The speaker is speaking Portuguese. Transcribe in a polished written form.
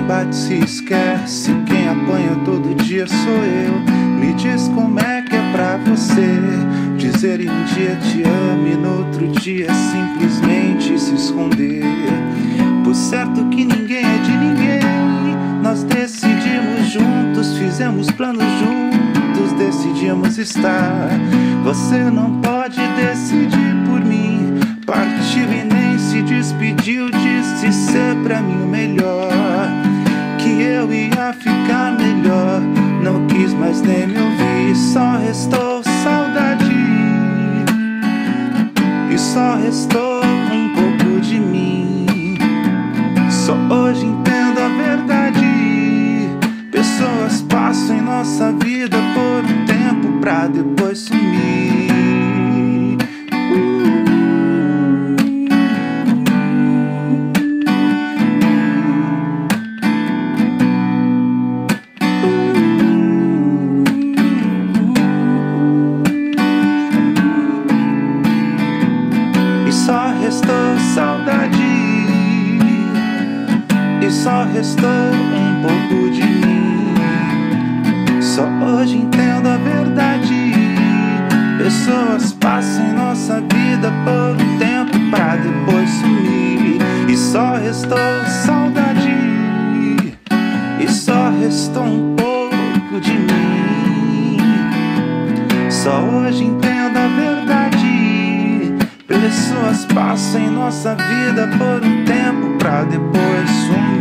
Quem bate se esquece, quem apanha todo dia sou eu. Me diz como é que é pra você dizer em um dia te amo e no outro dia simplesmente se esconder. Por certo que ninguém é de ninguém, nós decidimos juntos, fizemos planos juntos, decidimos estar. Você não pode decidir por mim, partiu e nem se despediu, disse ser pra mim o melhor, que eu ia ficar melhor, não quis mais nem me ouvir. Só restou saudade e só restou um pouco de mim. Só hoje entendo a verdade. Pessoas passam em nossa vida por um tempo pra depois sumir. Só restou saudade e só restou um pouco de mim. Só hoje entendo a verdade. Pessoas passam em nossa vida por um tempo pra depois sumir. E só restou saudade e só restou um pouco de mim. Só hoje entendo a verdade. Pessoas passam em nossa vida por um tempo pra depois sumir.